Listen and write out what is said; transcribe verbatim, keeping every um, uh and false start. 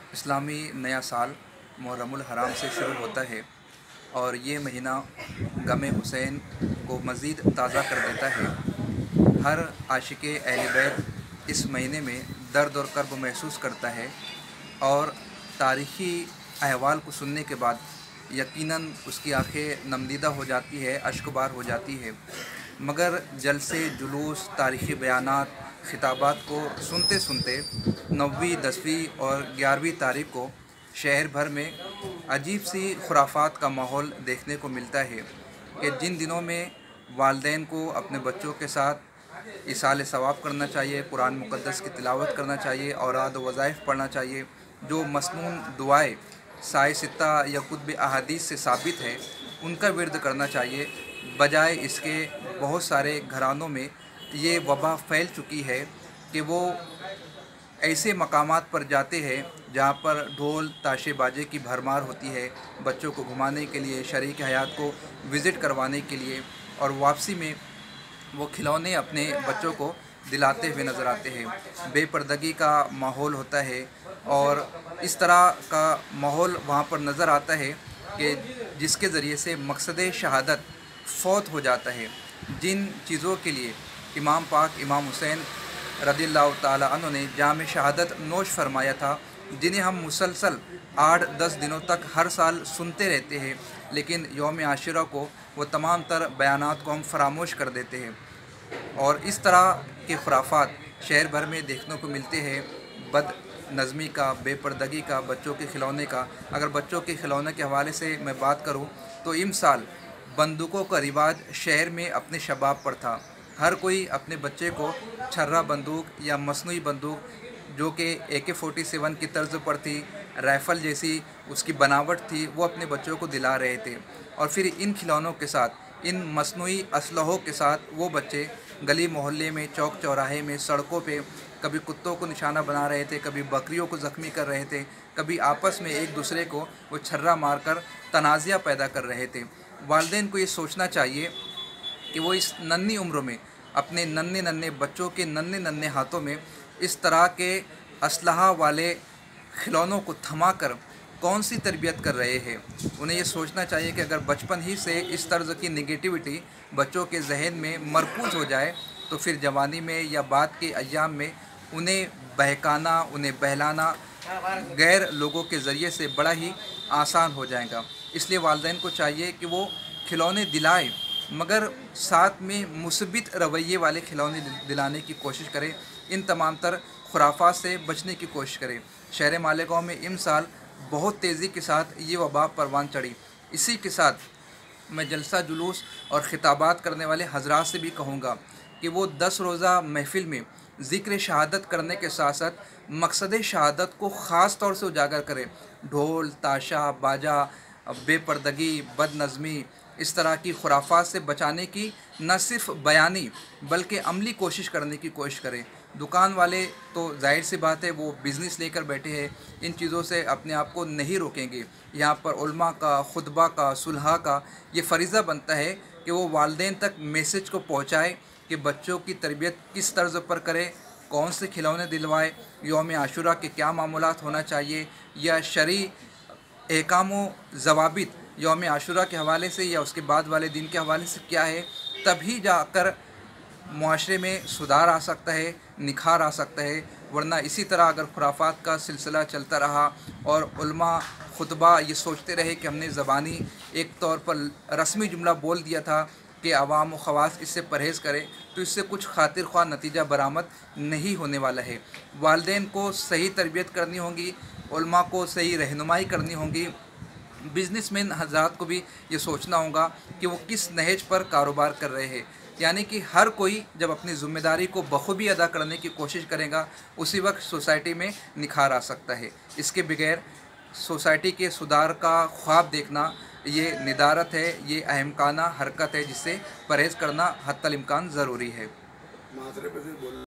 इस्लामी नया साल मुहर्रमुल हराम से शुरू होता है और ये महीना गम हुसैन को मज़ीद ताज़ा कर देता है। हर आशिक़े अहले बैत इस महीने में दर्द और कर्ब महसूस करता है और तारीख़ी अहवाल को सुनने के बाद यकीनन उसकी आंखें नमदीदा हो जाती है, अश्कबार हो जाती है। मगर जलसे, जुलूस, तारीख़ी बयानात, खिताबात को सुनते सुनते नौवीं, दसवीं और ग्यारहवीं तारीख़ को शहर भर में अजीब सी खुराफात का माहौल देखने को मिलता है कि जिन दिनों में वालिदैन को अपने बच्चों के साथ इसाले सवाब करना चाहिए, कुरान मुक़द्दस की तिलावत करना चाहिए, औराद व वज़ाइफ पढ़ना चाहिए, जो मसनून दुआएँ साए सित्ता या कुतुब अहादीस से साबित है उनका विर्द करना चाहिए। बजाय इसके बहुत सारे घरानों में ये वबा फैल चुकी है कि वो ऐसे मकामात पर जाते हैं जहाँ पर ढोल ताशे बाजे की भरमार होती है, बच्चों को घुमाने के लिए, शरीक हयात को विज़िट करवाने के लिए, और वापसी में वो खिलौने अपने बच्चों को दिलाते हुए नज़र आते हैं। बेपर्दगी का माहौल होता है और इस तरह का माहौल वहाँ पर नज़र आता है कि जिसके ज़रिए से मकसद शहादत फ़ौत हो जाता है। जिन चीज़ों के लिए इमाम पाक इमाम हुसैन रज़ियल्लाहु ताला अन्हु ने जाम शहादत नोश फरमाया था, जिन्हें हम मुसलसल आठ दस दिनों तक हर साल सुनते रहते हैं, लेकिन यौम आशुरा को वो तमाम तर बयानात को हम फरामोश कर देते हैं। और इस तरह के खुराफात शहर भर में देखने को मिलते हैं। बद नज़मी का, बेपर्दगी का, बच्चों के खिलौने का। अगर बच्चों के खिलौने के हवाले से मैं बात करूं तो इमसाल बंदूकों का रिवाज शहर में अपने शबाब पर था। हर कोई अपने बच्चे को छर्रा बंदूक या मसनूई बंदूक जो कि ए के फोर्टी सेवन की तर्ज पर थी, राइफ़ल जैसी उसकी बनावट थी, वो अपने बच्चों को दिला रहे थे। और फिर इन खिलौनों के साथ, इन मसनूई असलहों के साथ वो बच्चे गली मोहल्ले में, चौक चौराहे में, सड़कों पे कभी कुत्तों को निशाना बना रहे थे, कभी बकरियों को ज़ख्मी कर रहे थे, कभी आपस में एक दूसरे को वो छर्रा मारकर तनाज़िया पैदा कर रहे थे। वालिदैन को ये सोचना चाहिए कि वो इस नन्ही उम्र में अपने नन्हे नन्हे बच्चों के नन्हे नन्हे हाथों में इस तरह के असलहा वाले खिलौनों को थमा कर कौन सी तरबियत कर रहे हैं। उन्हें ये सोचना चाहिए कि अगर बचपन ही से इस तर्ज़ की नेगेटिविटी बच्चों के जहन में मरकूज़ हो जाए तो फिर जवानी में या बाद के अय्याम में उन्हें बहकाना, उन्हें बहलाना गैर लोगों के ज़रिए से बड़ा ही आसान हो जाएगा। इसलिए वालिदैन को चाहिए कि वो खिलौने दिलाए, मगर साथ में मुस्बित रवैये वाले खिलौने दिलाने की कोशिश करें। इन तमाम तर खुराफात से बचने की कोशिश करें। शहर मालेगांव में इमसाल बहुत तेज़ी के साथ ये वबा परवान चढ़ी। इसी के साथ मैं जलसा जुलूस और ख़िताबात करने वाले हज़रात से भी कहूँगा कि वो दस रोज़ा महफ़िल में ज़िक्र शहादत करने के साथ साथ मकसद शहादत को ख़ास तौर से उजागर करें। ढोल ताशा बाजा, बेपर्दगी, बदनज़मी, इस तरह की खुराफात से बचाने की न सिर्फ बयानी बल्कि अमली कोशिश करने की कोशिश करें। दुकान वाले तो जाहिर सी बात है वो बिज़नेस लेकर बैठे हैं, इन चीज़ों से अपने आप को नहीं रोकेंगे। यहाँ पर उलमा का, खुतबा का, सुलहा का ये फ़रीज़ा बनता है कि वो वालिदैन तक मैसेज को पहुँचाए कि बच्चों की तरबियत किस तर्ज़ पर करें, कौन से खिलौने दिलवाए, यौम आशुरा के क्या मामूलात होना चाहिए, या शरई अहकाम व ज़वाबित यौम आशुरा के हवाले से या उसके बाद वाले दिन के हवाले से क्या है। तभी जाकर मुआशरे में सुधार आ सकता है, निखार आ सकता है। वरना इसी तरह अगर खुराफात का सिलसिला चलता रहा और उलमा खुतबा ये सोचते रहे कि हमने ज़बानी एक तौर पर रस्मी जुमला बोल दिया था कि आवाम व ख़वास इससे परहेज़ करें, तो इससे कुछ खातिर ख्वाह नतीजा बरामद नहीं होने वाला है। वालिदैन को सही तरबियत करनी होगी, उलमा को सही रहनुमाई करनी होगी, बिज़नेसमैन हज़रात को भी ये सोचना होगा कि वो किस नहज पर कारोबार कर रहे हैं। यानी कि हर कोई जब अपनी ज़िम्मेदारी को बखूबी अदा करने की कोशिश करेगा, उसी वक्त सोसाइटी में निखार आ सकता है। इसके बगैर सोसाइटी के सुधार का ख्वाब देखना ये निदारत है, ये अहमकाना हरकत है जिससे परहेज़ करना हत्तल इम्कान ज़रूरी है।